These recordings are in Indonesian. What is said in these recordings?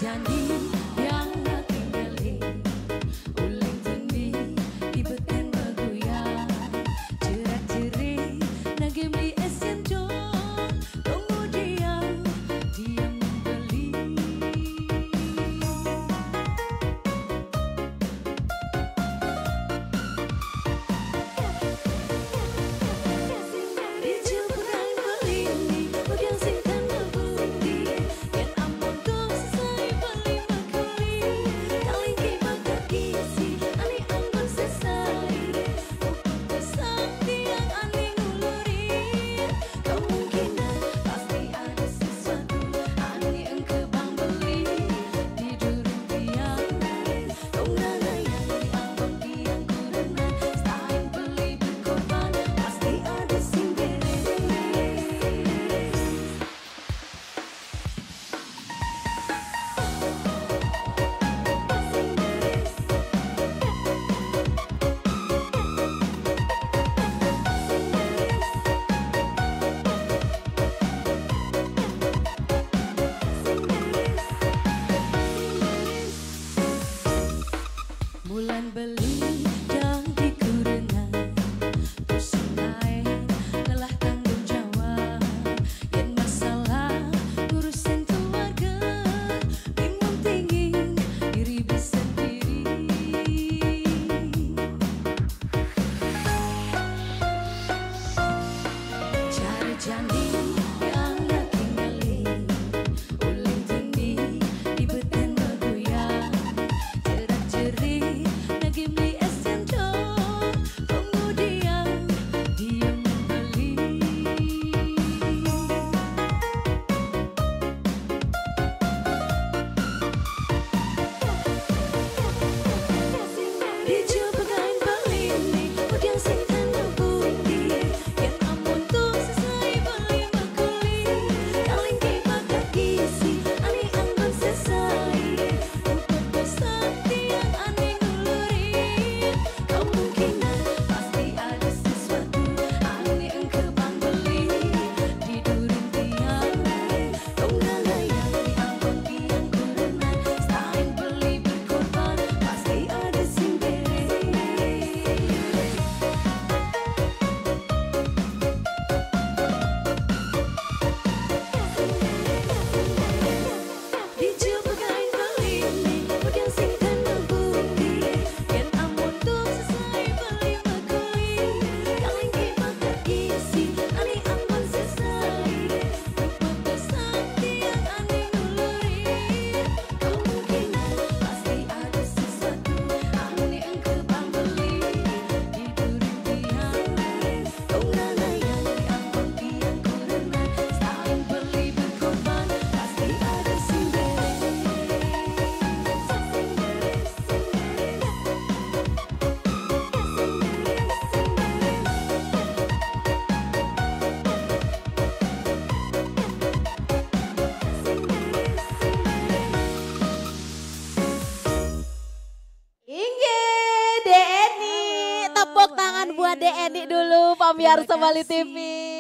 Eni dulu pemirsa Bali TV.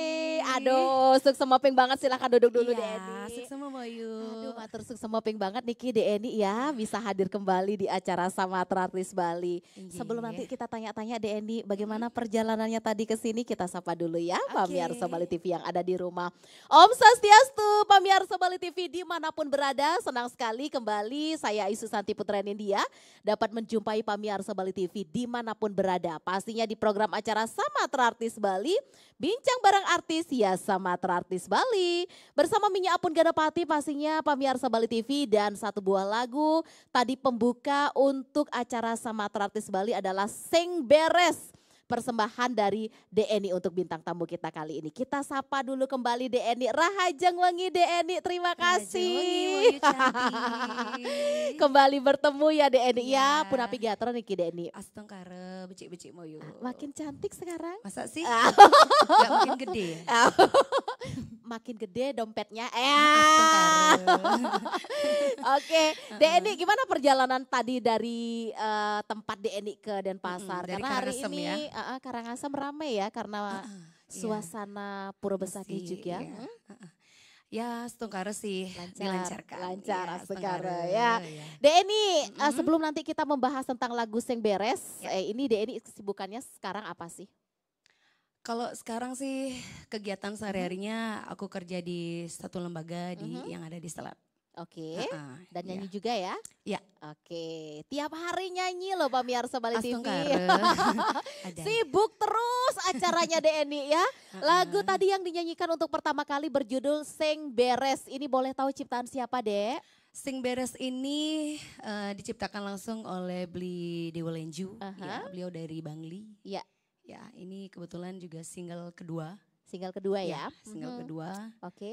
Aduh, sukses moping banget, silahkan duduk dulu iya, Eni. sukses Mayu. Aduh, matur sukses moping banget Niki Eni ya, bisa hadir kembali di acara Samatra Artis Bali. Sebelum nanti kita tanya-tanya Eni, bagaimana perjalanannya tadi ke sini, kita sapa dulu ya pemirsa Bali TV yang ada di rumah. Om Swastiastu, pemirsa Bali TV dimanapun berada, senang sekali kembali saya Isu Santi Putra Nindya dapat menjumpai pemirsa Bali TV dimanapun berada. Pastinya di program acara Samatra Artis Bali, bincang bareng artis ya Samatra Artis Bali. Bersama Minya Apun Ganapati pastinya pemirsa Bali TV dan satu buah lagu tadi pembuka untuk acara Samatra Artis Bali adalah Sing Beres. Persembahan dari Eni untuk bintang tamu kita kali ini. Kita sapa dulu kembali Eni. Rahajeng Wengi Eni, terima kasih. Kembali bertemu ya Eni ya. Punapi gator niki Eni. Astengkara becik-becik moyo. Makin cantik sekarang. Masa sih? Gak makin gede. Makin gede dompetnya. Oke, Eni gimana perjalanan tadi dari tempat Eni ke Denpasar? Dari Karena hari ini ya? Karangasem ramai ya karena suasana Pura Besaki juga. Iya. Ya, Setungkara sih dilancarkan. Lancar, Ya, Setungkara ya. ya. Deni, sebelum nanti kita membahas tentang lagu Sing Beres, Ya. ini Deni kesibukannya sekarang apa sih? Kalau sekarang sih kegiatan sehari-harinya aku kerja di satu lembaga yang ada di Selat. Oke, dan nyanyi ya. juga ya? Ya. Oke, tiap hari nyanyi loh pemirsa Bali TV. Ada. Sibuk terus acaranya Deni ya. Lagu tadi yang dinyanyikan untuk pertama kali berjudul Sing Beres. Ini boleh tahu ciptaan siapa, Dek? Sing Beres ini diciptakan langsung oleh Bli Dewalenju. Ya, beliau dari Bangli. Ya. Ya, ini kebetulan juga single kedua. Single kedua ya? Single kedua. Oke.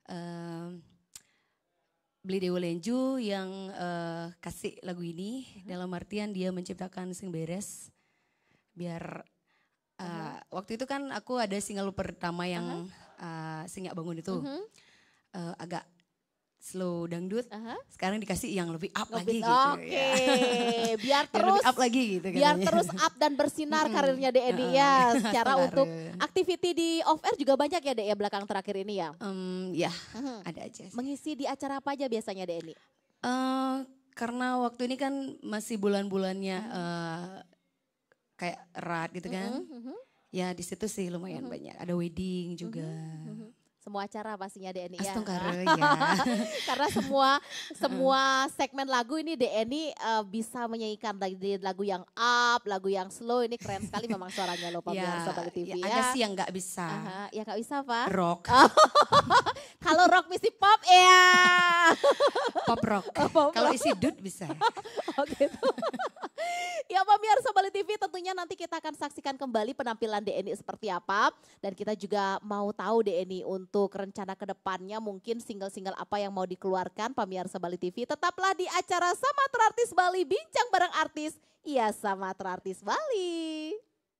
Bli Dewalenju yang kasih lagu ini, dalam artian dia menciptakan Sing Beres. Biar waktu itu kan aku ada single pertama yang Singa Bangun itu agak slow dangdut. Sekarang dikasih yang lebih up lagi gitu. Oke, biar terus lebih up lagi gitu biar katanya. terus up dan bersinar karirnya Deni ya. Secara untuk activity di off air juga banyak ya Dek ya belakang terakhir ini ya. Ya, ada aja. Mengisi di acara apa aja biasanya Deni? Karena waktu ini kan masih bulan-bulannya kayak erat gitu kan. Ya di situ sih lumayan banyak. Ada wedding juga. Semua acara pastinya Deni ya. Setungkara ya. Karena semua segmen lagu ini Deni bisa menyanyikan lagu yang up, lagu yang slow. Ini keren sekali memang suaranya loh pemirsa Bali TV ya. Ada sih yang nggak bisa. Ya nggak bisa apa? Rock. Kalau rock misi pop ya. Pop rock. Kalau isi dut bisa. Oh gitu. Ya pemirsa Bali TV tentunya nanti kita akan saksikan kembali penampilan Deni seperti apa. Dan kita juga mau tahu Deni untuk rencana ke depannya mungkin single-single apa yang mau dikeluarkan pemirsa Bali TV. Tetaplah di acara Samatra Artis Bali, bincang bareng artis. Iya Samatra Artis Bali.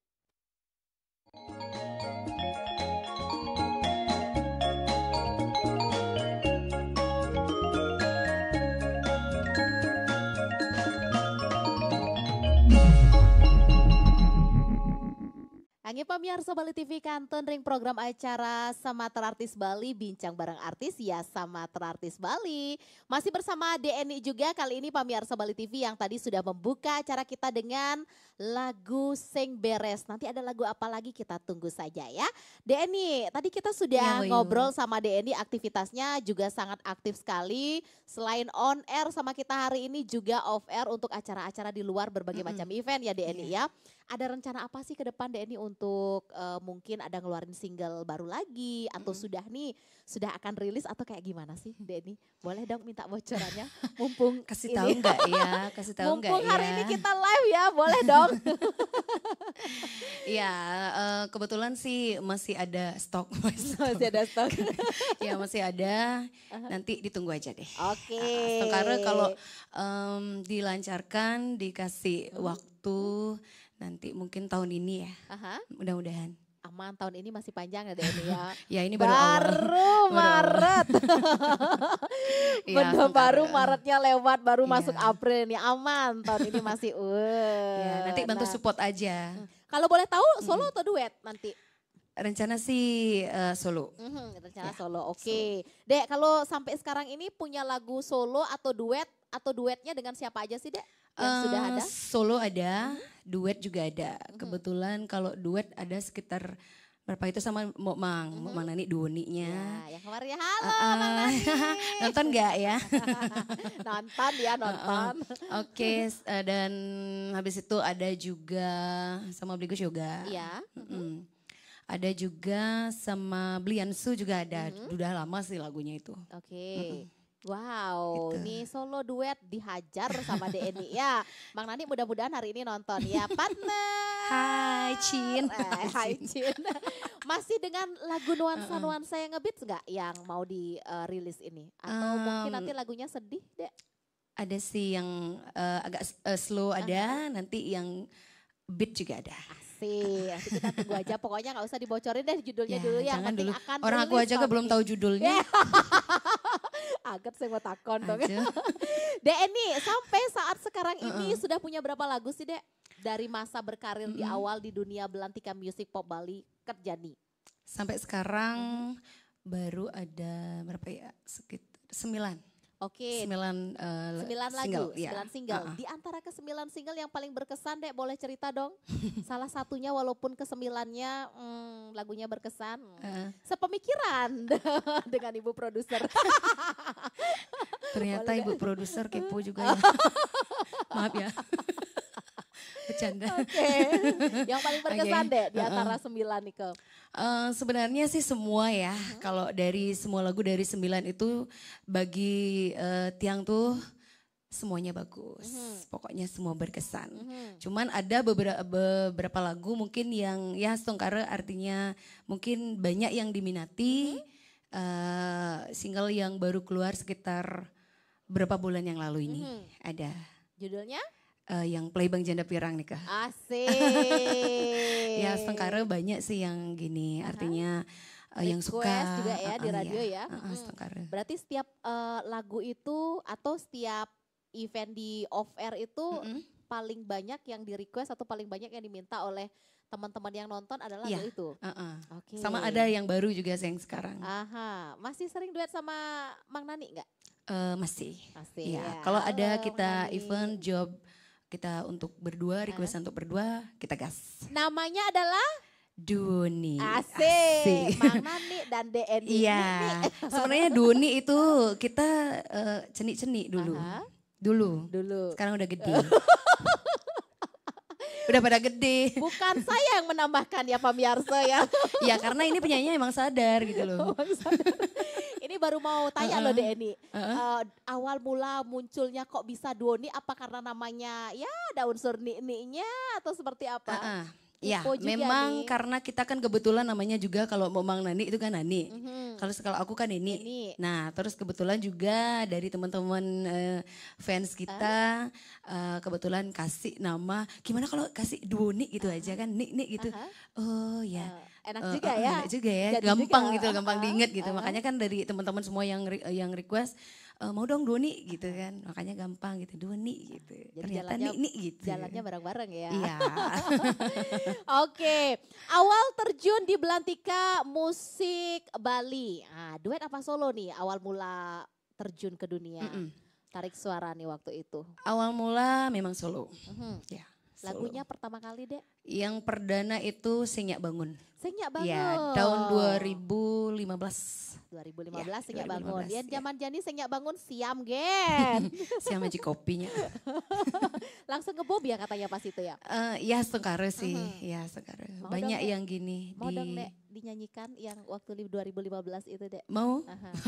Angin pemirsa Bali TV Kanton ring program acara Samatra Artis Bali, bincang bareng artis ya Samatra Artis Bali. Masih bersama Deni juga kali ini pemirsa Bali TV yang tadi sudah membuka acara kita dengan lagu Sing Beres. Nanti ada lagu apa lagi kita tunggu saja ya. Deni, tadi kita sudah ngobrol sama Deni, aktivitasnya juga sangat aktif sekali. Selain on air sama kita hari ini juga off air untuk acara-acara di luar berbagai macam event ya Deni ya. Ada rencana apa sih ke depan Deni untuk mungkin ada ngeluarin single baru lagi atau sudah akan rilis atau kayak gimana sih Deni? Boleh dong minta bocorannya mumpung kasih tahu enggak ya? Kasih tahu enggak ya? Mumpung hari ini kita live ya, boleh dong. Ya, kebetulan sih masih ada stok. Masih ada stok. Ya masih ada, nanti ditunggu aja deh. Oke. Karena kalau dilancarkan, dikasih waktu, nanti mungkin tahun ini ya, mudah-mudahan. Aman, tahun ini masih panjang ya Deni ya. Ya ini baru Maret. Ya, baru Maretnya lewat, baru masuk April nih, aman tahun ini masih. Ya, nanti bantu support aja. Kalau boleh tahu solo atau duet nanti? Rencana sih solo. Rencana solo, oke. Dek, kalau sampai sekarang ini punya lagu solo atau duetnya dengan siapa aja sih Dek? Yang sudah ada? Solo ada, duet juga ada. Kebetulan kalau duet ada sekitar berapa itu sama Mok Mang Nani Doni-nya. Ya, yang kemarin ya, halo Mang Nani. Nonton gak ya? Nonton ya, nonton. Oke, dan habis itu ada juga sama Bligus Yoga. Iya. Ada juga sama Bliansu juga ada. Udah lama sih lagunya itu. Oke. Wow, gitu. Nih solo duet dihajar sama Deni ya. Bang Nani mudah-mudahan hari ini nonton ya, partner. Hai Cin. Hai Cin. Masih dengan lagu nuansa-nuansa yang ngebeats nggak yang mau dirilis ini? Atau mungkin nanti lagunya sedih Dek? Ada sih yang agak slow ada, nanti yang beat juga ada. Asik, nanti kita tunggu aja. Pokoknya nggak usah dibocorin deh judulnya dulu ya. Jangan dulu. Akan orang aku aja belum tahu judulnya. Agat saya mau takon dong. Deni, sampai saat sekarang ini sudah punya berapa lagu sih Dek? Dari masa berkarir di awal di dunia belantika musik pop Bali, Kerjani. Sampai sekarang baru ada berapa ya? Sekitar 9. Oke. 9 9 single, lagu, ya. 9 single. Di antara ke-9 single yang paling berkesan Dek, boleh cerita dong? Salah satunya walaupun ke-9-nya lagunya berkesan. Sepemikiran dengan ibu produser. Ternyata Boleh, ibu Dek. produser kepo juga ya. Maaf ya. Bercanda. Oke. Yang paling berkesan Oke. Dek di antara 9 nih ke. Sebenarnya sih semua ya. Kalau dari semua lagu dari 9 itu bagi Tiang tuh semuanya bagus. Pokoknya semua berkesan. Cuman ada beberapa lagu mungkin yang ya Stongkare artinya mungkin banyak yang diminati. Single yang baru keluar sekitar berapa bulan yang lalu ini ada. Judulnya? Yang Play Bang Janda Pirang nih Kak. Asik. Ya Stongkare banyak sih yang gini artinya yang suka. Request juga ya di radio ya. Stongkare. Berarti setiap lagu itu atau setiap event di off air itu paling banyak yang di request atau paling banyak yang diminta oleh teman-teman yang nonton adalah lagu itu. Okay. Sama ada yang baru juga yang sekarang. Aha, masih sering duet sama Mang Nani nggak? Masih. Masih. Ya. Kalau ada Halo, kita Mang Nani. event job kita untuk berdua, request untuk berdua, kita gas. Namanya adalah Doni. Asik. Mang Nani dan DNI. Iya. Sebenarnya Doni itu kita cenik-cenik dulu. Dulu. Sekarang udah gede. Udah pada gede. Bukan saya yang menambahkan ya pemirsa ya. Ya karena ini penyanyinya emang sadar gitu loh. Ini baru mau tanya loh DNI. Awal mula munculnya kok bisa Doni apa karena namanya ya ada unsur ni-nya atau seperti apa? Ya Kepo juga memang nih. karena kita kan kebetulan namanya juga kalau mau Mang Nani itu kan Nani. Kalau aku kan Neni. Nah terus kebetulan juga dari teman-teman fans kita kebetulan kasih nama. Gimana kalau kasih Doni gitu aja kan Nik gitu. Oh ya. Enak juga ya. Enak juga ya. Jadi Gampang juga, gitu, gampang diinget gitu. Makanya kan dari teman-teman semua yang request mau dong Doni gitu kan. Makanya gampang gitu Doni gitu. Jadi ternyata Nik gitu. Jalannya bareng-bareng ya. Iya. Oke, awal terjun di Belantika Musik Bali. Nah, duet apa solo nih awal mula terjun ke dunia? Tarik suara nih waktu itu. Awal mula memang solo. Ya, solo. Lagunya pertama kali Dek? Yang perdana itu Senyak Bangun. Senyak Bangun. Ya, tahun 2015. 2015 Senyak Bangun. Ya zaman Jani Senyak Bangun siam gen. Siam aja kopinya. Langsung ke Bob ya katanya pas itu ya? Ya Stongkare sih, ya Stongkare. Banyak dong, yang gini. Mau dong Dek dinyanyikan yang waktu 2015 itu Dek? Mau?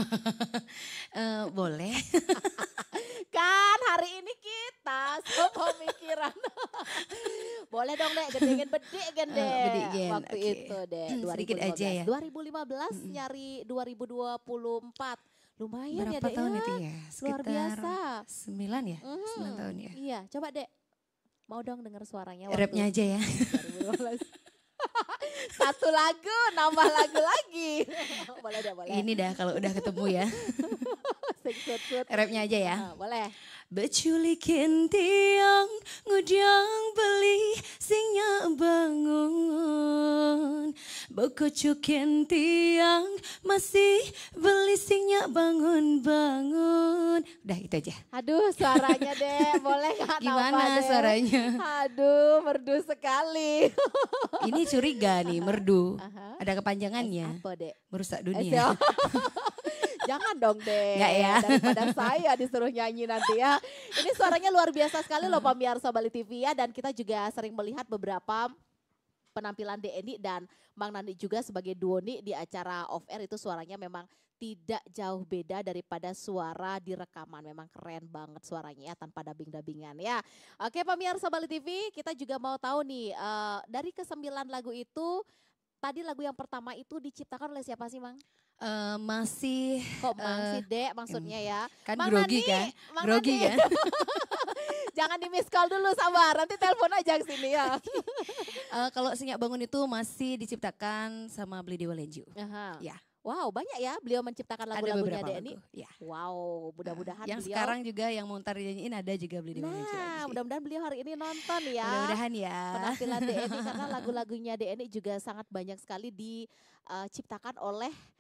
Boleh. Kan hari ini kita sepemikiran. Boleh dong Dek, gede-gede bedek Dek. Waktu itu Dek, sedikit 2015. aja ya. 2015 nyari 2024. Lumayan berapa ya Dek tahun ya. itu ya? Luar biasa. 9 ya? 9 tahun ya. Iya, coba Dek. Mau dong dengar suaranya. Rapnya aja ya. 2015. Satu lagu, nambah lagu lagi. Boleh deh, boleh. Ini dah kalau udah ketemu ya. Sing-sut-sut. Rapnya aja ya. Boleh. Beculikin tiang ngudang beli singnya bangun. Bekucukin tiang masih beli singnya bangun. Udah itu aja. Aduh suaranya deh, boleh gak Gimana deh? suaranya? Aduh merdu sekali. Ini curiga nih merdu. Ada kepanjangannya. Apa Dek? Merusak dunia. Jangan dong Dek. Enggak ya. Daripada saya disuruh nyanyi nanti ya. Ini suaranya luar biasa sekali loh pemirsa Bali TV ya. Dan kita juga sering melihat beberapa penampilan DNI dan Mang Nani juga sebagai duoni di acara off air itu suaranya memang tidak jauh beda daripada suara di rekaman. Memang keren banget suaranya ya tanpa dubbing-dubbingan ya. Oke pemirsa Bali TV kita juga mau tahu nih dari ke-9 lagu itu tadi lagu yang pertama itu diciptakan oleh siapa sih Mang? Masih. Kok Mang sih Dek maksudnya ya? Kan Mang grogi Nani, kan? Mang Grogi Nani. kan? Jangan di miss call dulu sabar, nanti telepon aja ke sini ya. Kalau Senyak Bangun itu masih diciptakan sama Beli Dewa Lenju. Ya. Wow banyak ya beliau menciptakan Ada lagu-lagunya beberapa DNI. lagu. Ya. Wow mudah-mudahan yang beliau. sekarang juga yang mau ntar dinyanyiin ada juga Beli Dewa Lenju. Nah mudah-mudahan beliau hari ini nonton ya. Mudah-mudahan ya. Penampilan DNI karena lagu-lagunya DNI juga sangat banyak sekali diciptakan oleh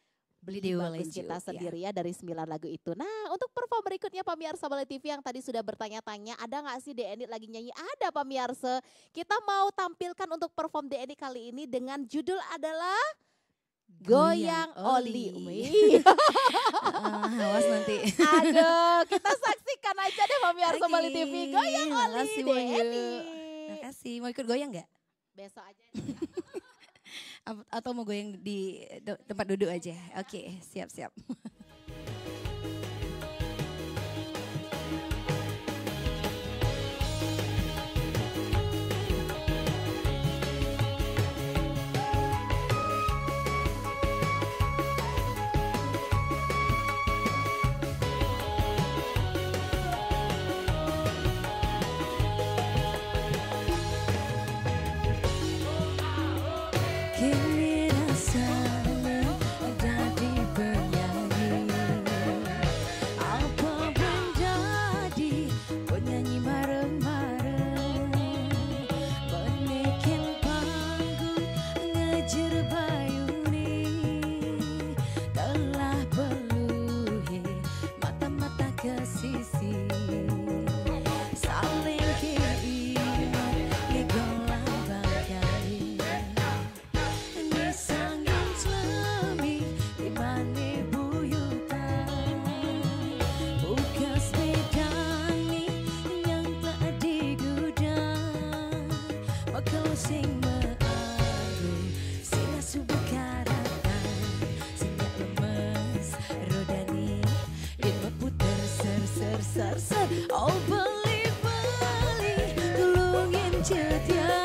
Beli Dewa bagus Lenju, kita sendiri ya dari 9 lagu itu. Nah untuk perform berikutnya pemirsa Bali TV yang tadi sudah bertanya-tanya, ada nggak sih Denny lagi nyanyi? Ada pemirsa. Kita mau tampilkan untuk perform Denny kali ini dengan judul adalah Goyang Oli. Awas nanti. Aduh, kita saksikan aja deh pemirsa Bali TV. Goyang Oli Makasih Denny. Makasih. Mau ikut goyang nggak? Besok aja. Atau mau goyang di tempat duduk aja? Oke, siap-siap. Kini rasanya jadi penyanyi, apa menjadi penyanyi bareng-bareng, menekin panggung ngejar bayuni, telah peluhi mata-mata ke sisi, saling kiriman ngegolang bangkai. Sangat selami di mana buyutan, buka sepedani yang tak digudang, bakal sing mearu sila subukaratan, sinyak lemes rodani yang meputar ser. Oh beli tulungin cetia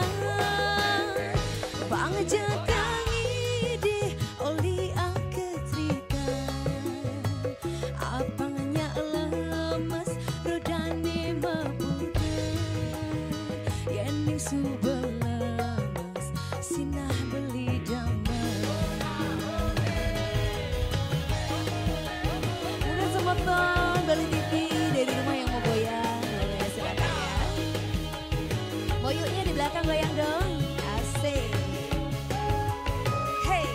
bang jatang ide oli aketrikan, apangnya lemas rodane meputar, yening subelemas sinah beli damai. Mungkin semua Bali TV dari rumah yang mau goyang, boleh silakan ya. Mau yuknya di belakang goyang dong. Asik. Hey.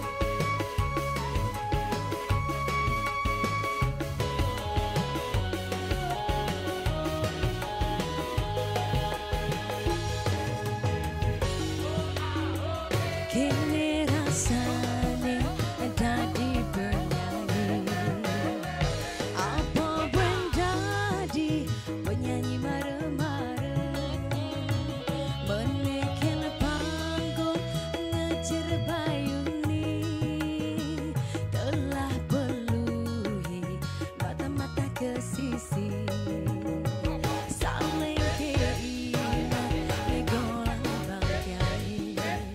Kini rasanya jadi penyanyi, apa menjadi penyanyi marem-marem, menekin panggung ngejar bayuni, telah peluhi mata-mata ke sisi, saling kiriman ngegolang bangkai.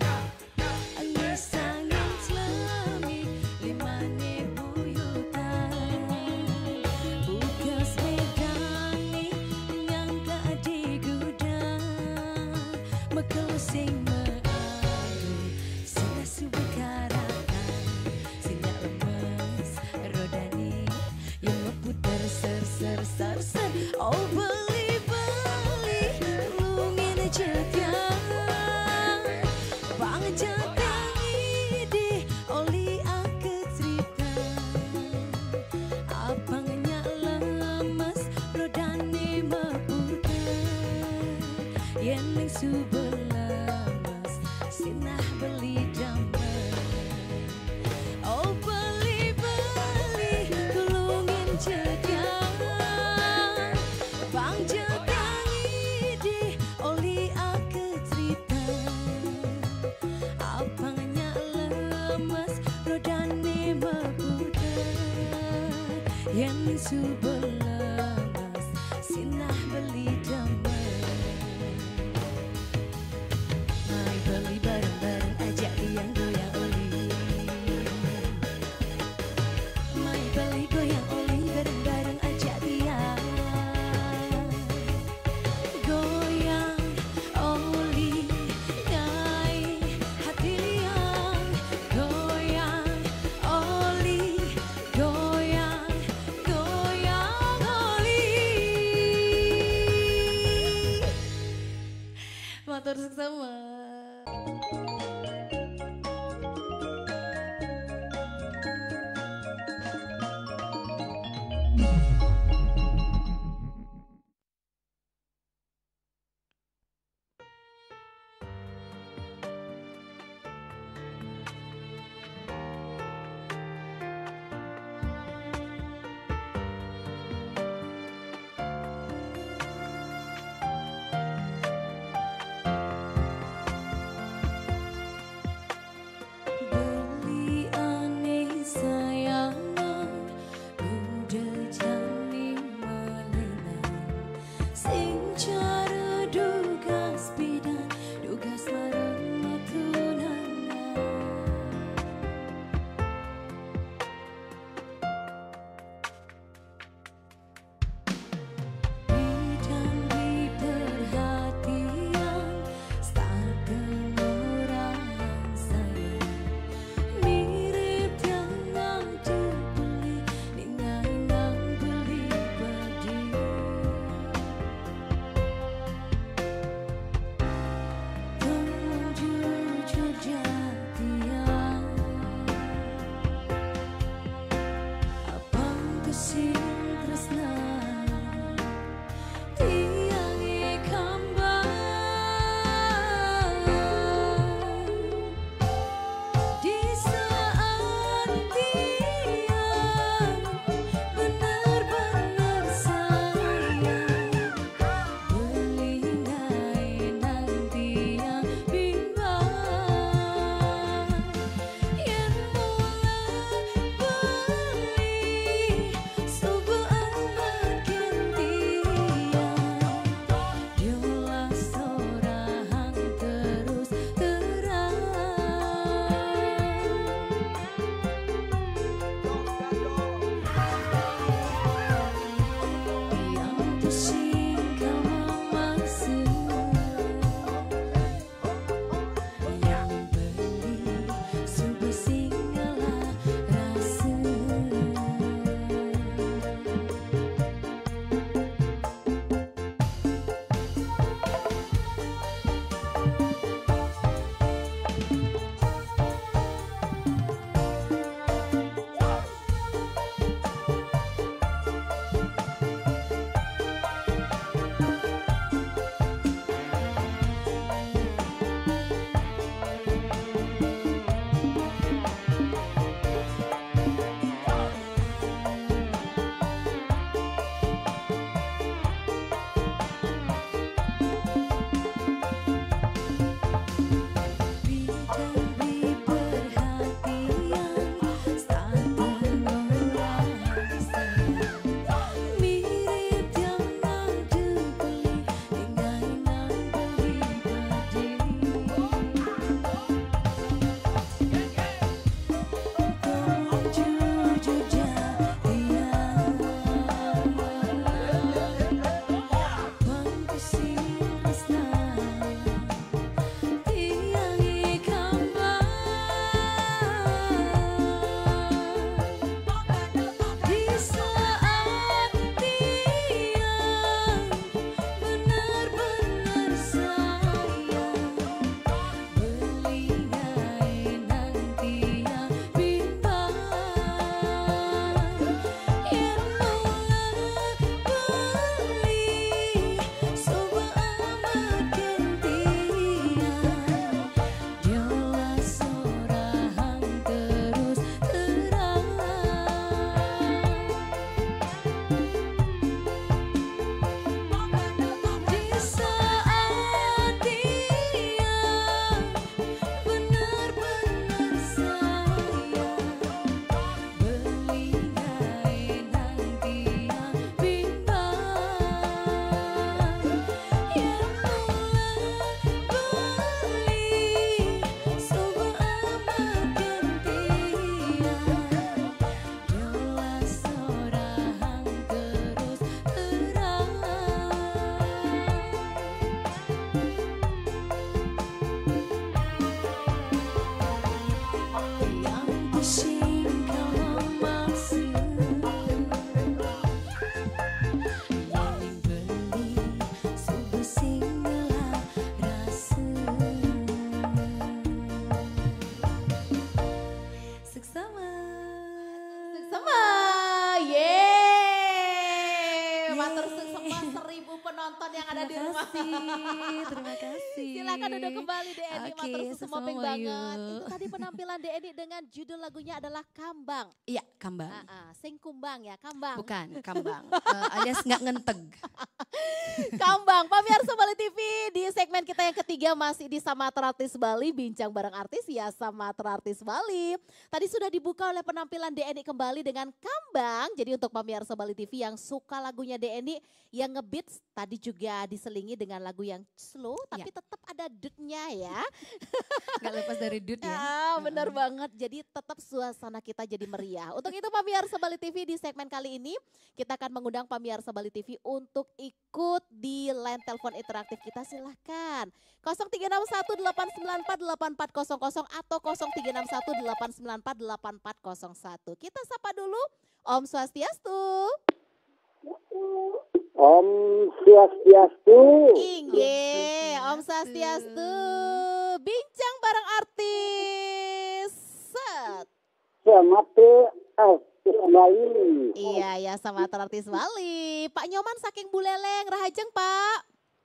Sangat selami limane buyutan, buka sepedani yang tak digudang, mekel sing mearu sila subukaratan, sinyak lemes rodani yang meputar ser. Oh beli tulungin jetiang bang jatang ide oli aketrikan, apangnya lemas rodane meputar, yening subelemas sinah beli damai. Oh beli tulungin jetiang bang jatang ide oli aketrikan, apangnya lemas rodane meputar, yening subelemas sinah beli damai. Mai beli bareng-bareng ajak yang goyang oli, mai beli goyang oli bareng-bareng ajak dia. Goyang oli ngai hati liang, goyang oli, goyang oli. Matur suksema. Sama, yeay. matur semua 1.000 penonton yang ada di rumah. Terima kasih. Silakan duduk kembali DNI, Oke, matur semua ping sama-sama, banget. yuk. Itu tadi penampilan DNI dengan judul lagunya adalah Kambang. Iya, kambang. Sing kumbang ya, Kambang. Bukan, kambang. Alias nggak ngenteg. Kambang, pemirsa Bali TV di segmen kita yang ketiga masih di Samatra Artis Bali, bincang bareng artis ya Samatra Artis Bali. Tadi sudah dibuka oleh penampilan DNI kembali dengan Kambang. Jadi untuk pemirsa Bali TV yang suka lagunya DNI yang ngebeats tadi juga diselingi dengan lagu yang slow tapi tetap ada dutnya ya. Nggak lepas dari dut ya. Benar banget. Jadi tetap suasana kita jadi meriah. Untuk itu pemirsa Bali TV di segmen kali ini kita akan mengundang pemirsa Bali TV untuk ikut di line telepon interaktif kita, silahkan 0361894800 atau 0361894801. Kita sapa dulu Om Swastiastu. Om Swastiastu. Inge, Om Swastiastu. Bincang bareng artis. Set. Selamat artis Bali. Iya ya, sama artis Bali. Pak Nyoman saking Buleleng, rahajeng Pak.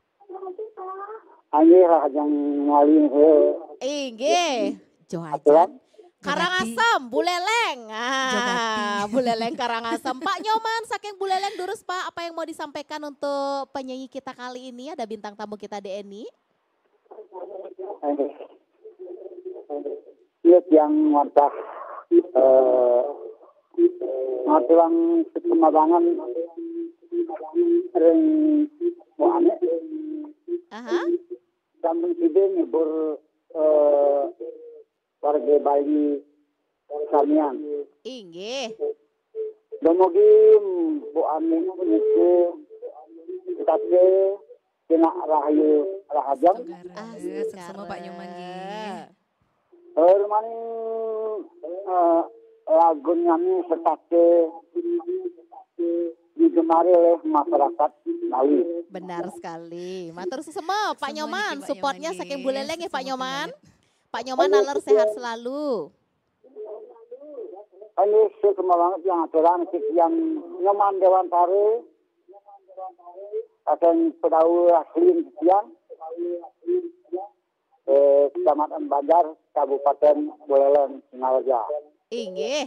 Ini yang ngalih. Inge, Johajan. Karangasem, Buleleng. Buleleng Karangasem. Pak Nyoman saking Buleleng durus Pak, apa yang mau disampaikan untuk penyanyi kita kali ini? Ada bintang tamu kita DNI. Lihat yang mantap. Ngatulang kemabangan ring buane. Samping side ngibur warga Bali samian. Inggih. Domogi Bu Amin itu tapi kena rahayu rahajang. Sama Pak Nyoman nggih. Hermani lagunya ini setake digemari oleh masyarakat Bali. Benar sekali. Matur semua Pak Nyoman, supportnya saking Buleleng ya Pak Nyoman. Pak Nyoman nalar sehat selalu. Ini semua banget yang aturan yang Nyoman Dewan Sari akan pedau hasilin sekian Kecamatan Banjar, Kabupaten Buleleng, Sinarja. Inggih.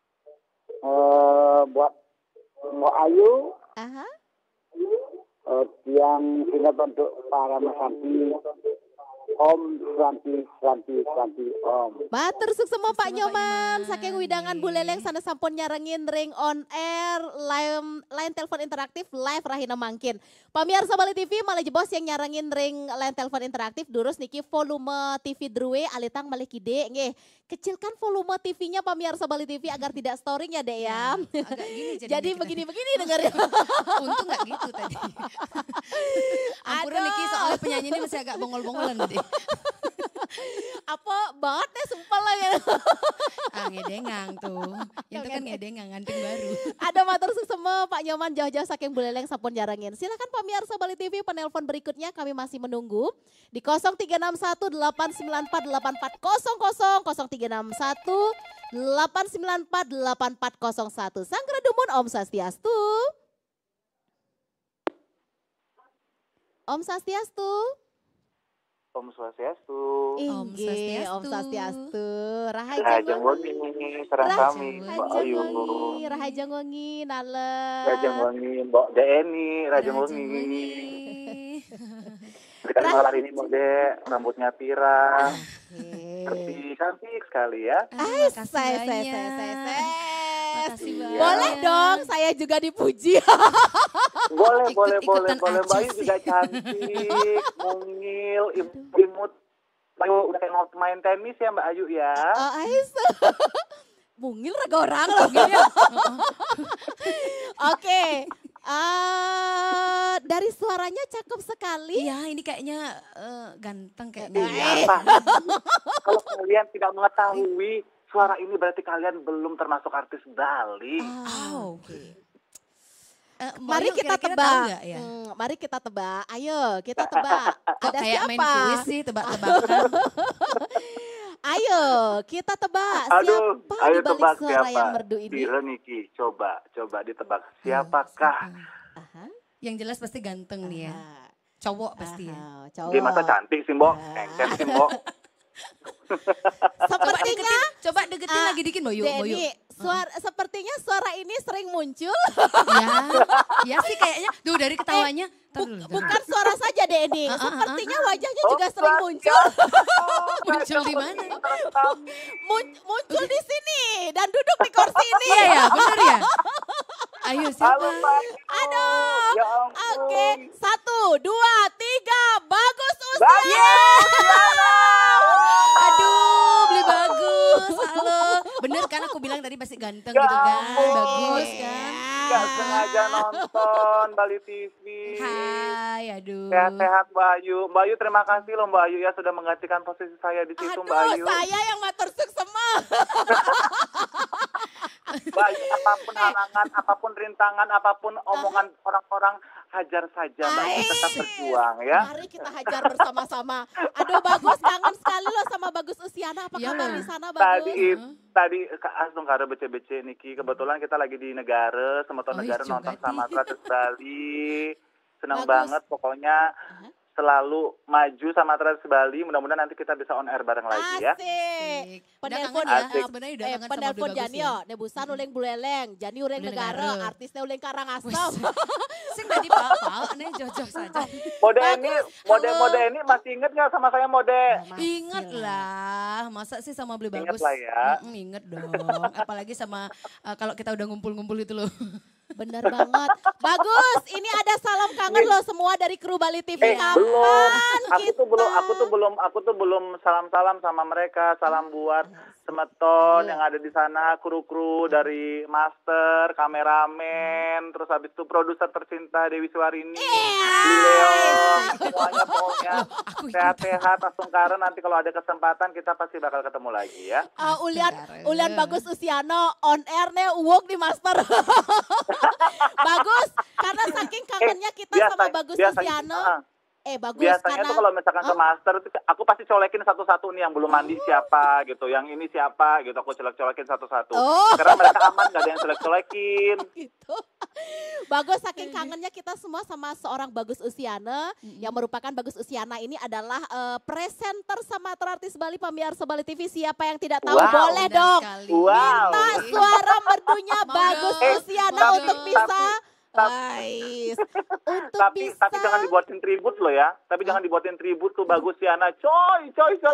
Buat Mbak Ayu, yang sudah bentuk para masanti, Om Santi Om. Matur semua Pak Nyoman, saking Widangan Buleleng sana sampun nyarengin ring on air, line telepon interaktif live rahina mangkin. Pemirsa Bali TV malah jebos yang nyarengin ring line telepon interaktif durus niki volume TV Drue alitang malih kide nggih. Kecilkan volume TV-nya pemirsa Bali TV agar tidak storing ya Dek ya. Agak gini jadi begini-begini dengarnya. Untung nggak gitu tadi. Ampura Niki soalnya penyanyi ini masih agak bongol-bongolan tadi. Apa banget deh sumpah lah ya. Ngedengang tuh. Yang itu kan ngedengang anting baru. Ada matur semua Pak Nyoman jauh-jauh saking Buleleng sampun jarangin. Silakan pemirsa Bali TV penelpon berikutnya kami masih menunggu di 0361894840 0361894841. Sanggra Dumun Om Swastiastu. Om Swastiastu. Om Swastiastu. Inggih, Om Swastiastu. Rahajang wengi, sareng sami Mbak Ayu. Rahajang wengi, nalen. Rahajang wengi Mbak DNI, Rahajang wengi. Kita malam ini Mbak De, rambutnya pirang. Cantik sekali ya. Boleh dong, saya juga dipuji. Boleh Mbak Ayu juga cantik, mungil, imut. Udah kayak main tenis ya Mbak Ayu ya. Mungil rega orang loh gini. Oke. Dari suaranya cakep sekali. Iya, ini kayaknya ganteng kayaknya. Kalau kalian tidak mengetahui suara ini berarti kalian belum termasuk artis Bali. Mari kita tebak. Ya? Mari kita tebak. Ayo kita tebak. Ada kayak siapa? Main kuis sih tebak-tebakan. Ayo kita tebak. Aduh, siapa di balik suara yang merdu ini? Bila Niki, coba ditebak. Siapakah Aha. Yang jelas pasti ganteng nih ya. Aha. Cowok pasti ya. Aha, cowok. Dia masa cantik sih, Mbok. Engken sih, Mbok. Sepertinya Coba deketin lagi dikit Boyu. Denny, sepertinya suara ini sering muncul. Ya sih kayaknya. Tuh dari ketawanya. Bukan suara saja Denny, sepertinya wajahnya juga sering Mbak. muncul. Muncul di mana? Muncul di sini dan duduk di kursi ini. Iya ya, benar ya. Ayo siapa? Halo, Mbak. Aduh. Ya ampun. Oke, 1, 2, 3, Bagus Bagus. Ustiana. Aduh, beli bagus. Halo. Bener kan aku bilang tadi pasti ganteng Ya gitu kan. ampun. Bagus kan. Gak sengaja nonton Bali TV. Hai, aduh. Sehat-sehat Mbak Ayu. Mbak Ayu terima kasih loh Mbak Ayu ya sudah menggantikan posisi saya di situ Mbak Aduh, Ayu. saya yang matur suksema. Mbak Ayu apapun halangan, apapun rintangan, apapun omongan orang-orang hajar saja Mbak Ayu tetap berjuang ya. Mari kita hajar bersama-sama. Aduh Bagus, kangen sekali loh sama Bagus Ustiana. Apa Iya, kabar Mbak. di sana Bagus? Tadi asung karo bece-bece Niki kebetulan kita lagi di negara semeton Oh, negara iya, nonton Jogati. sama Tratus Bali. Senang Bagus. banget pokoknya selalu maju sama Tratus Bali. Mudah-mudahan nanti kita bisa on air bareng lagi ya. Asik. Udah Penelpon kangen ya, Asik. sebenarnya udah kangen sama penelpon Beli Bagus Janio, ya. Nebusan uleng buleleng, Jani uleng Uleng negara, negara. artisnya uleng Karangasem. Sing tadi Pak, nih jauh-jauh saja. Mode ini masih inget nggak sama saya mode? Ingat lah, masa sih sama Beli Ingat Bagus? lah ya. Ingat dong, apalagi sama kalau kita udah ngumpul-ngumpul itu loh. Bener banget. Bagus, ini ada salam kangen loh semua dari kru Bali TV. Belum. Kapan Aku tuh belum salam-salam sama mereka. Salam buat Semeton yang ada di sana, kru-kru dari master, kameramen, terus habis itu produser tercinta Dewi Suwarini, Leo, semuanya pokoknya sehat-sehat, Asungkara. Nanti kalau ada kesempatan kita pasti bakal ketemu lagi ya. Ulian Bagus Ustiano on air nih uwok di master. Bagus, karena saking kangennya kita sama Bagus Ustiano. Bagus Biasanya karena tuh kalau misalkan ke master tuh aku pasti colekin satu-satu nih yang belum mandi siapa gitu, yang ini siapa gitu, aku colek-colekin satu-satu. Karena mereka aman gak ada yang colek-colekin. gitu. Bagus saking kangennya kita semua sama seorang Bagus Ustiana yang merupakan Bagus Ustiana ini adalah presenter sama Artis Bali pemirsa Bali TV. Siapa yang tidak tahu boleh dong minta suara merdunya Bagus Ustiana untuk bisa tapi jangan dibuatin tribut loh ya. Tapi jangan dibuatin tribut tuh Bagus Ustiana. Coy.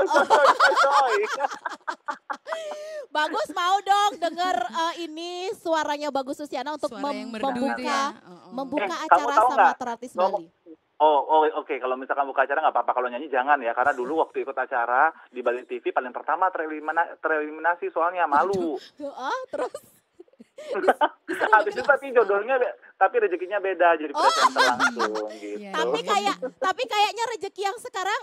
Bagus mau dong denger ini suaranya Bagus Ustiana untuk membuka acara sama Artis Bali. Oke. Kalau misalkan buka acara nggak apa-apa. Kalau nyanyi jangan ya. Karena dulu waktu ikut acara di Bali TV paling pertama tereliminasi soalnya malu. Terus? Habis itu tapi rezekinya beda jadi presenter langsung gitu. Tapi kayaknya rezeki yang sekarang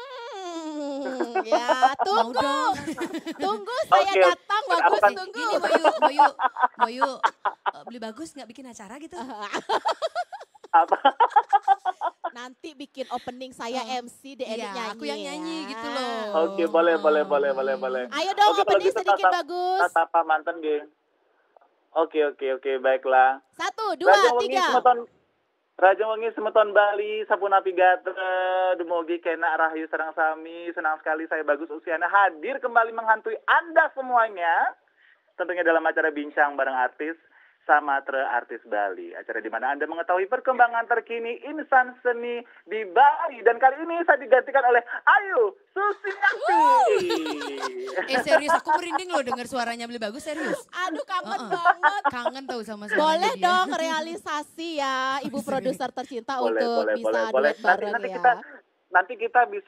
ya tunggu saya datang Bagus tunggu. Ini Boyu Beli Bagus nggak bikin acara gitu? Apa? Nanti bikin opening saya MC nyanyi. Aku yang nyanyi gitu loh. Oke, boleh. Ayo dong opening gitu, sedikit Bagus. Tata mantan geng. Oke, baiklah. 1, 2, 3. Raja Wengi Semeton Bali, Sapuna Pigatra, Dumugi Kena Rahayu Serang Sami. Senang sekali saya Bagus Ustiana hadir kembali menghantui Anda semuanya. Tentunya dalam acara bincang bareng artis sama Artis Bali. Acara di mana Anda mengetahui perkembangan terkini insan seni di Bali. Dan kali ini saya digantikan oleh Ayu Susiati. Serius, aku merinding loh dengar suaranya Beli Bagus, serius. Aduh kangen banget. Kangen tahu sama suaranya Boleh dia. dong realisasi ya Ibu produser tercinta untuk bisa duet bareng nanti ya. Nanti kita bisa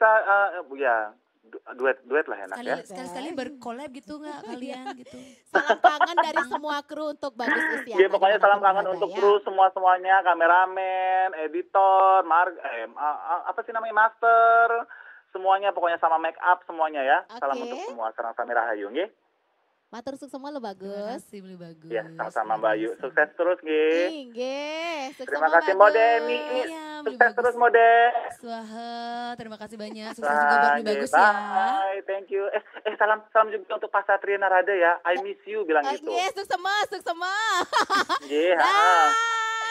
duet lah enak ya. Sekali-sekali berkolab gitu nggak kalian gitu. Salam kangen dari semua kru untuk Bagus Ustiana. Iya, pokoknya salam kangen untuk kru semuanya, kameramen, editor, apa sih namanya, master, semuanya pokoknya sama make up semuanya ya. Salam untuk semua, Serang Sami Rahayu nggih. Matur sukses semua lo Bagus. Terima kasih Beli Bagus. Ya, sama-sama Mbak Ayu. Sukses terus nggih. Terima kasih Bagus. Mode Ni. Sukses terus Mode. Swaha, terima kasih banyak. Sukses juga buat Beli Bagus ya. Bye, thank you. Salam juga untuk Pak Satria Narada ya. I miss you bilang gitu. Sukses semua. Nggih,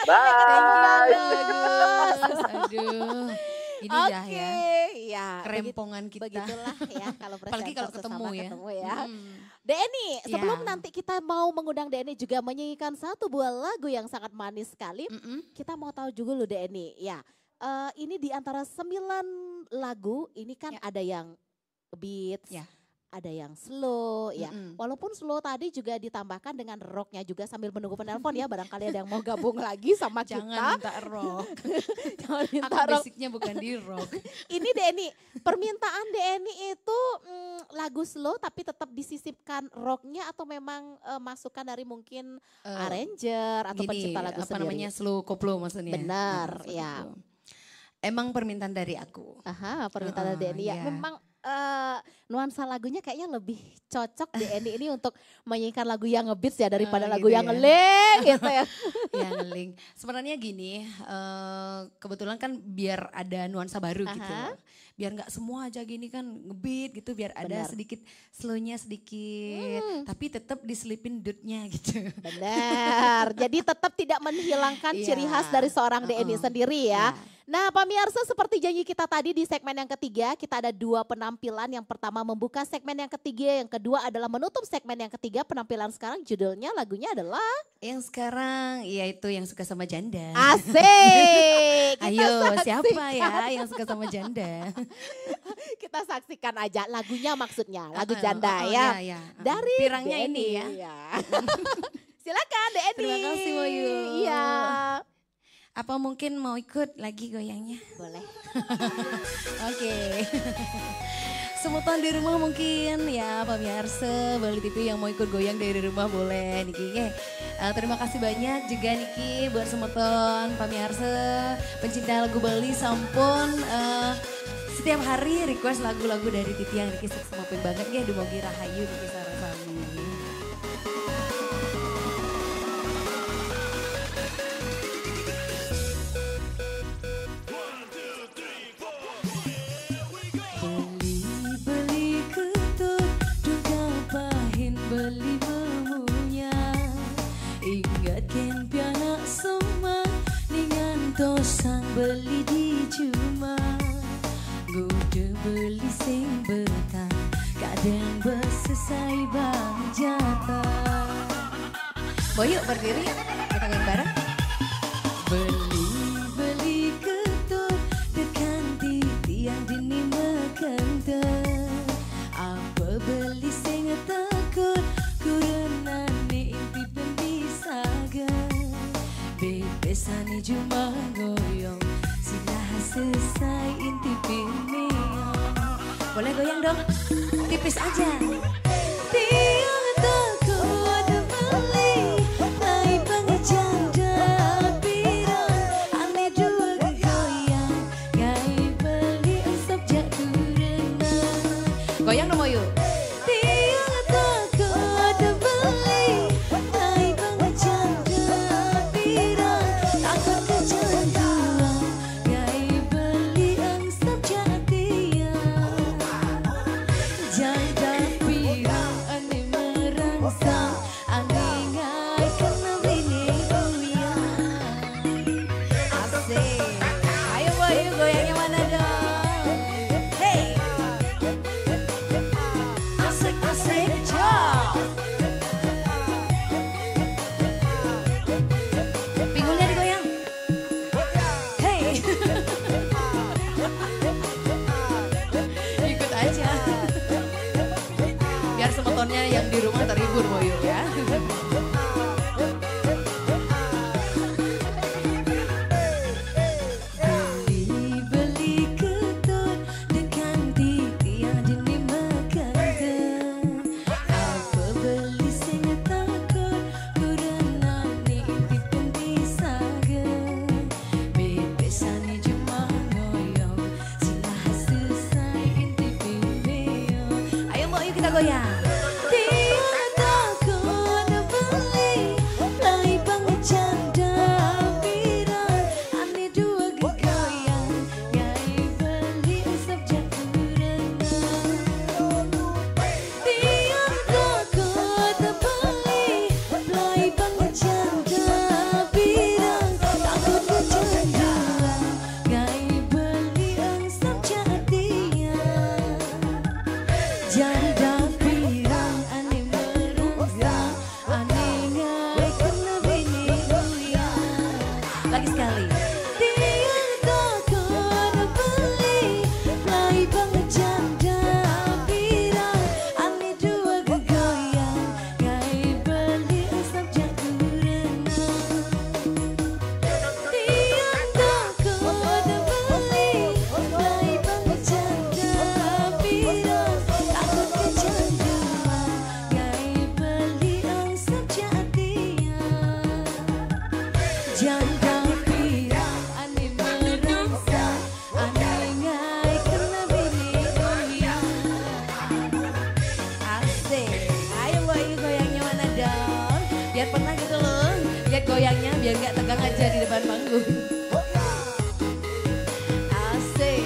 Bye. Bagus. Aduh. Ini dah ya. Ya, Kerempongan kita. Begitulah ya kalau Apalagi kalau presenter sesama ketemu ya. Deni, sebelum Ya. nanti kita mau mengundang Deni juga menyanyikan satu buah lagu yang sangat manis sekali. Kita mau tahu juga loh Deni, ya. Ini di antara 9 lagu, ini kan ada yang beats, Ya. ada yang slow ya. Walaupun slow tadi juga ditambahkan dengan rocknya juga sambil menunggu penelpon ya. Barangkali ada yang mau gabung lagi sama kita. Jangan minta rock. Jangan minta Aku rock. basicnya bukan di rock. Ini Deni, permintaan Deni itu lagu slow tapi tetap disisipkan rocknya atau memang masukan dari mungkin arranger atau pencipta lagu apa sendiri? namanya slow koplo maksudnya. Benar, Slow ya. koplo. Emang permintaan dari aku. Aha, permintaan dari Deni ya. iya. Memang nuansa lagunya kayaknya lebih cocok Deni ini untuk menyanyikan lagu yang ngebeats ya daripada lagu gitu yang ya. ngeling gitu ya. Ya ngeling. Sebenarnya gini, kebetulan kan biar ada nuansa baru gitu. Biar nggak semua aja gini kan ngebeat gitu, biar ada Benar. sedikit slownya sedikit, tapi tetap diselipin dutnya gitu. Benar. Jadi tetap tidak menghilangkan Iya. ciri khas dari seorang Deni sendiri ya. Nah pemirsa seperti janji kita tadi di segmen yang ketiga kita ada 2 penampilan. Yang pertama membuka segmen yang ketiga, yang kedua adalah menutup segmen yang ketiga. Penampilan sekarang judulnya lagunya adalah Yang sekarang yaitu yang suka sama janda. Asik. Kita Ayo siapa saksikan. ya yang suka sama janda? Kita saksikan aja lagunya maksudnya, lagu janda ya. Ya. Dari pirangnya Deni. ini ya. Iya. Silakan Deni. Terima kasih Wayu. Iya. Apa mungkin mau ikut lagi goyangnya? Boleh. Oke. Semutan di rumah mungkin ya pemirsa Bali TV yang mau ikut goyang dari rumah boleh Niki. Terima kasih banyak juga Niki buat semutan pemirsa pencinta lagu Bali sampun setiap hari request lagu-lagu dari Titi yang Niki seksapin banget ya Dumogi Rahayu Niki Sarasami. Beli ketut juga pahin beli memunya ingat ken pianak semua dengan tosang beli di cuma gode beli sing betah kadang bersesai bang jatah. Boyuk berdiri kita goyang bareng. Beli ketut tekan titi yang dini mekente apa beli sing takut kurenane inti pendisaga bebesane cuma goyong silah selesai inti pinion. Boleh goyang dong tipis aja. Tiang takut beli lai pengejanda pirang ane dua goyang gai beli usap jatuh renang. Goyang dong Moyu. Tiang takut beli lai pengejanda pirang takut kecanduan gai beli usap jatian. Janda pirang ane merangsang ane ngai kena bini uyang. Asik. Ayo Boyu goyangnya mana dong? Hey. Asik asik jauh. Pinggulnya digoyang. Hey. Ikut aja. Biar semetonnya yang di rumah terhibur Boyu ya. Beli ketut dengan titi yang dini mekante apa beli sing takut kurenane inti pendisaga bebesane cuma goyong silah selesai inti pinion. Ayo Mbak yuk kita goyang. Tiang takut beli lai pengejanda pirang ane dua goyang gai beli usap jatuh renang. Tiang takut beli lai pengejanda pirang jangka pira ane merasa ane ngai kena bini asik. Ayo boy goyangnya mana dong, biar pernah gitu loh. Lihat goyangnya biar gak tegang aja di depan panggung. Asik.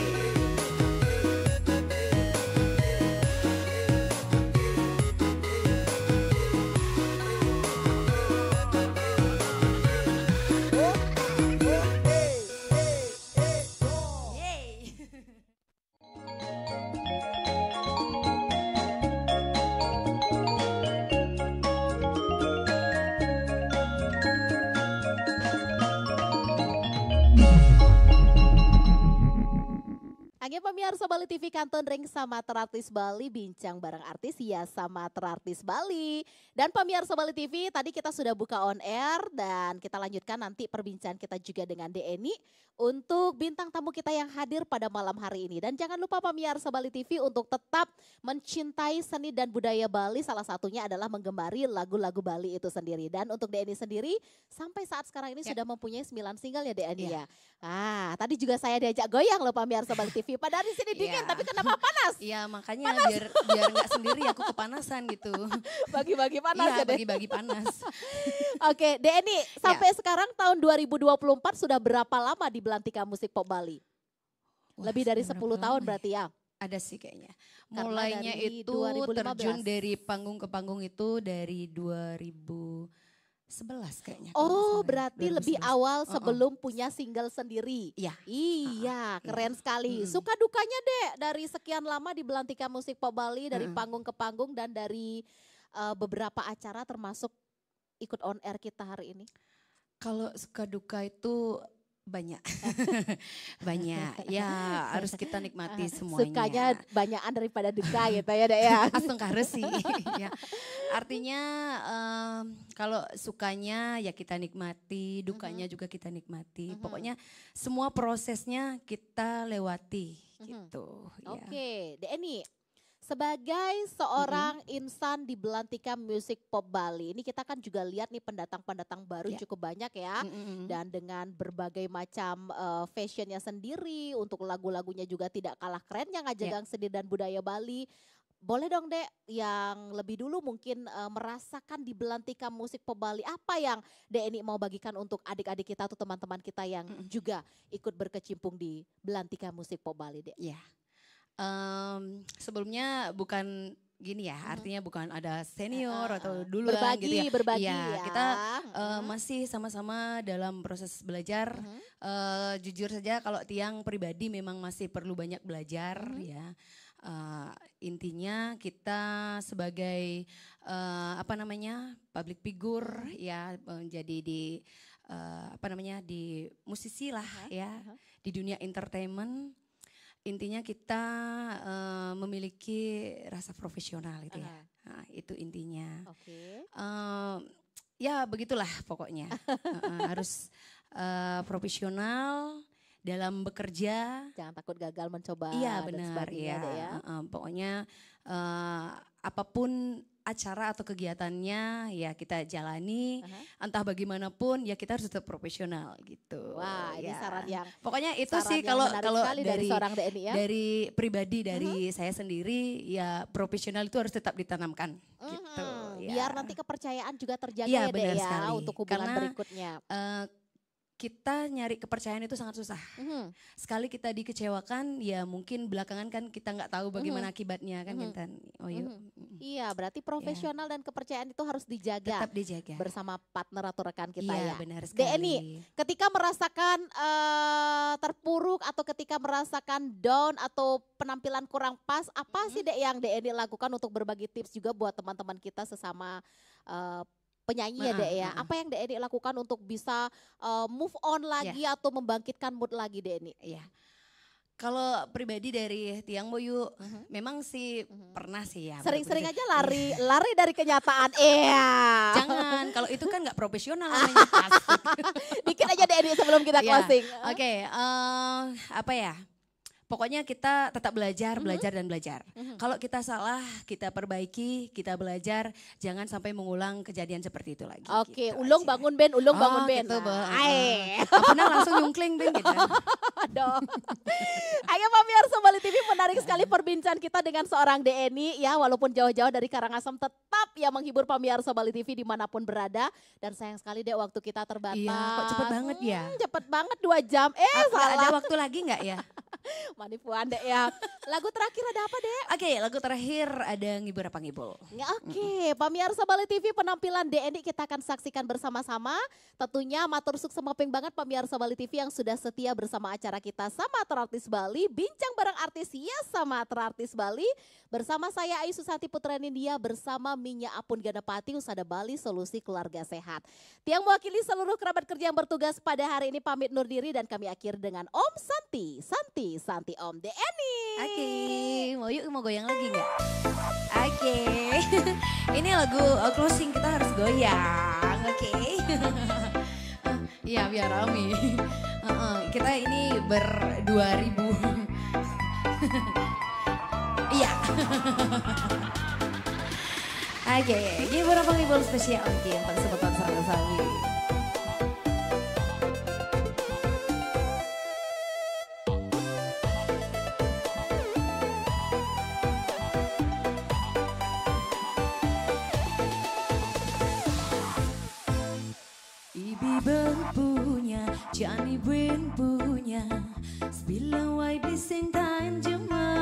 Hanya pemirsa Bali TV Kanton Ring sama Artis Bali, bincang bareng artis ya sama Artis Bali. Dan pemirsa Bali TV tadi kita sudah buka on air dan kita lanjutkan nanti perbincangan kita juga dengan Eni untuk bintang tamu kita yang hadir pada malam hari ini. Dan jangan lupa pemirsa Bali TV untuk tetap mencintai seni dan budaya Bali, salah satunya adalah menggemari lagu-lagu Bali itu sendiri. Dan untuk Eni sendiri sampai saat sekarang ini sudah mempunyai 9 single ya Eni ya. Ah, tadi juga saya diajak goyang loh pemirsa Bali TV. Padahal di sini dingin, tapi kenapa panas? Iya makanya biar nggak sendiri aku kepanasan gitu. Bagi-bagi panas ya deh. Bagi-bagi panas. Oke, Eni sampai sekarang tahun 2024 sudah berapa lama di Belantika Musik Pop Bali? Wah, lebih dari 10 tahun berarti ya? Ada sih kayaknya. Karena Mulainya dari itu 2015. terjun dari panggung ke panggung itu dari 2011 kayaknya. Oh, berarti lebih 2011. awal sebelum punya single sendiri. Iya. Iya, keren sekali. Suka dukanya deh dari sekian lama di Belantika Musik Pop Bali, dari panggung ke panggung dan dari beberapa acara termasuk ikut on air kita hari ini. Kalau suka duka itu banyak. Banyak. Ya harus kita nikmati semuanya. Sukanya banyakan daripada duka gitu ya dek ya. Asung sih. Ya. Artinya kalau sukanya ya kita nikmati, dukanya juga kita nikmati. Pokoknya semua prosesnya kita lewati gitu. Oke, Eni. Sebagai seorang insan di Belantika Music Pop Bali, ini kita kan juga lihat nih pendatang-pendatang baru cukup banyak ya. Dan dengan berbagai macam fashionnya sendiri, untuk lagu-lagunya juga tidak kalah keren yang ngajagang seni dan budaya Bali. Boleh dong Dek, yang lebih dulu mungkin merasakan di Belantika Musik Pop Bali, apa yang Dek Eni mau bagikan untuk adik-adik kita atau teman-teman kita yang juga ikut berkecimpung di Belantika Musik Pop Bali Dek? Iya. Sebelumnya bukan gini ya, artinya bukan ada senior atau duluan gitu ya. Berbagi ya. ya. Kita masih sama-sama dalam proses belajar. Jujur saja kalau Tiang pribadi memang masih perlu banyak belajar ya. Intinya kita sebagai public figure ya, menjadi di di musisi lah ya, di dunia entertainment. Intinya kita memiliki rasa profesional gitu ya. Nah, itu intinya. Ya begitulah pokoknya. Harus profesional dalam bekerja. Jangan takut gagal mencoba. Iya dan benar sebagainya ya. deh ya. Pokoknya apapun acara atau kegiatannya ya kita jalani, entah bagaimanapun ya kita harus tetap profesional gitu. Wah, ini saran yang pokoknya itu saran sih yang kalau menarik sekali dari seorang Eni ya. dari pribadi dari saya sendiri ya, profesional itu harus tetap ditanamkan gitu. Biar nanti kepercayaan juga terjaga Iya, ya Dek benar ya sekali. untuk hubungan Karena, berikutnya. Kita nyari kepercayaan itu sangat susah. Sekali kita dikecewakan, ya mungkin belakangan kan kita nggak tahu bagaimana akibatnya kan, Intan. Iya, berarti profesional dan kepercayaan itu harus dijaga. Tetap dijaga. Bersama partner atau rekan kita Iya, ya. benar sekali. Eni, ketika merasakan terpuruk atau ketika merasakan down atau penampilan kurang pas, apa sih Dek yang Eni lakukan untuk berbagi tips juga buat teman-teman kita sesama penyanyi ya Dek ya. Apa yang Dek Eni lakukan untuk bisa move on lagi atau membangkitkan mood lagi Dek Eni? Iya. Kalau pribadi dari Tiang Boyu, memang sih pernah sih ya. Sering-sering aja lari dari kenyataan. Iya. Jangan, kalau itu kan nggak profesional namanya. Asik. Dikit aja Dek Eni sebelum kita closing. Oke, apa ya? pokoknya kita tetap belajar, belajar dan belajar. Kalau kita salah, kita perbaiki, kita belajar, jangan sampai mengulang kejadian seperti itu lagi. Oke, gitu ulung aja. bangun Ben, ulung bangun Ben. Gitu, Ae. Pernah langsung nyungkling Ben gitu. Aduh. Ayo pemirsa Bali TV, menarik sekali perbincangan kita dengan seorang DNI ya, walaupun jauh-jauh dari Karangasem tetap ya menghibur pemirsa Bali TV dimanapun berada. Dan sayang sekali deh waktu kita terbatas. Iya, kok cepet banget ya. Cepet banget 2 jam, salah. Ada waktu lagi nggak ya? Manipuan deh ya. Lagu terakhir ada apa deh? Oke, lagu terakhir ada Ngibur Apa Ngibul. Ya, oke, pemirsa Bali TV, penampilan DNI kita akan saksikan bersama-sama. Tentunya matur sukses mopeng banget pemirsa Bali TV yang sudah setia bersama acara kita Sama Artis Bali, bincang bareng artis ya Sama Artis Bali. Bersama saya Ayu Susanti Putra Nindya bersama Minya Apun Ganapati Usada Bali Solusi Keluarga Sehat. Tiang mewakili seluruh kerabat kerja yang bertugas pada hari ini pamit undur diri dan kami akhir dengan Om Santi Om DNI. Oke, mau goyang lagi nggak? Oke, ini lagu closing kita harus goyang, oke? Iya biar rame. Kita ini ber-2000. Iya. Oke, ini beberapa ngibul spesial mungkin untuk sebutan sarang-sarang. Ibi berpunya, Johnny Brain punya, sebilang wai bising tain jema,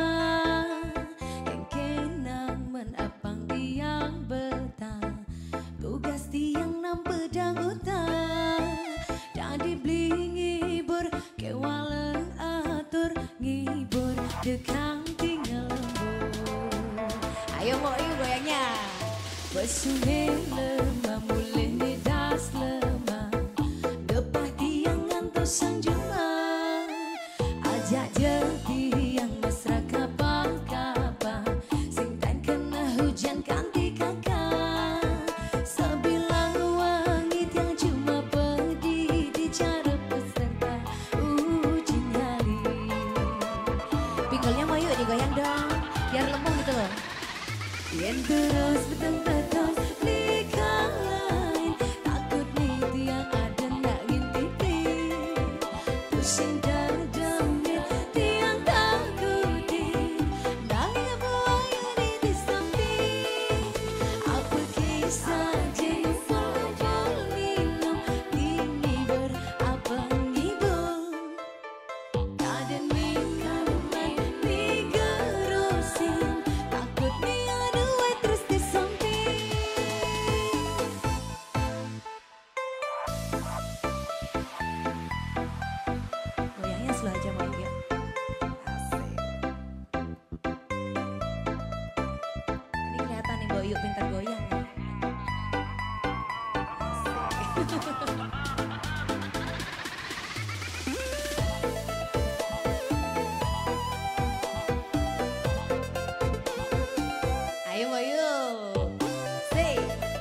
kenang menapang tiang betang, tugas tiang nam pedang utang, jadi beli ngibur, kewalen atur ngibur, dekang tinggal lembur. Ayo mau goyangnya, bersune lemah mulai nidas lemah, gepah tiang ngantos sang jema, ajak jadi yang mesra kapal-kapal, sing tan kena hujan kanti kakak, sebilang wangi tiang cuma pedih di cara peserta uji nyali. Pinggulnya mau yuk digoyang dong, biar lembung gitu loh. Yang terus beteng-beteng nikah lain, takut nih tiang ada nak ngintipin, pusing dardamit tiang takuti, nangis buaya di samping, apa kisah jempol minum, ini berapa ngibul, ada minum nih gerosin, takut nih ada wet terus di samping. Goyangnya slow aja mau ya. Asik. Ini kelihatan nih Mbak Yu pintar goyang. Asik. Ayo Mbak Yu. Say.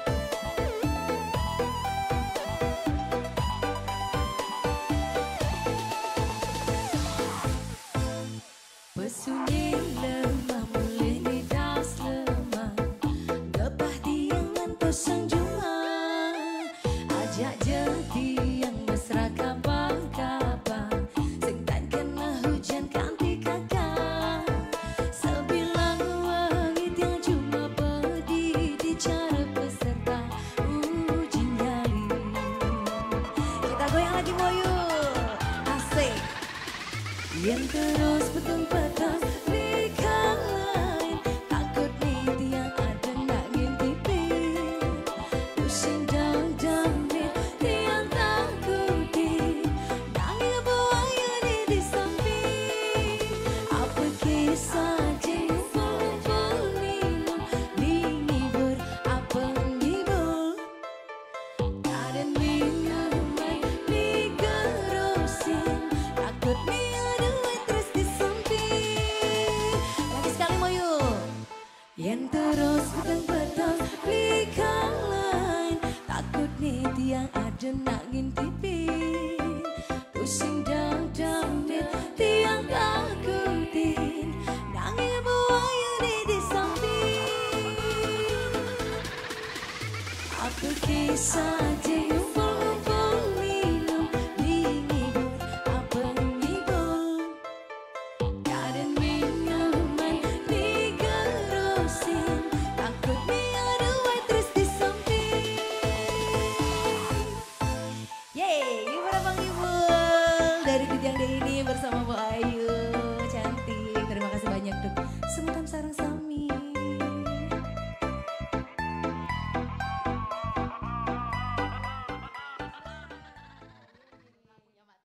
Pesunyi lemah mulai nidas lemah, gepah tiang ngantos sang jua, ajak jadi yang mesra kapal-kapal, sing tan kena hujan kanti kakak, sebilang wangi tiang cuma pedih di cara peserta uji nyali. Kita goyang lagi Moyu, asik. Yang terus petang-petang nikah lain, takut nih tiang ada nak ngintipin, pusing dang-dangin tiang takuti, nangis buaya di samping, apa kisah jempol minum, ngibur apa ngibul, ada minum nih gerosin, takut nih ada wet terus di samping. Lagi sekali Moyu. Yang terus petang-petang nikah lain, takut nih tiang ada nak ngintipin, pusing dang-dang tiang takut. bisa ngumpul-ngumpul minum dingibur apa ngibur. Kadang minuman digerosin, takut ada waitress di samping. Yeay, gimana Bang Ibul? Dari Kujang Dei ini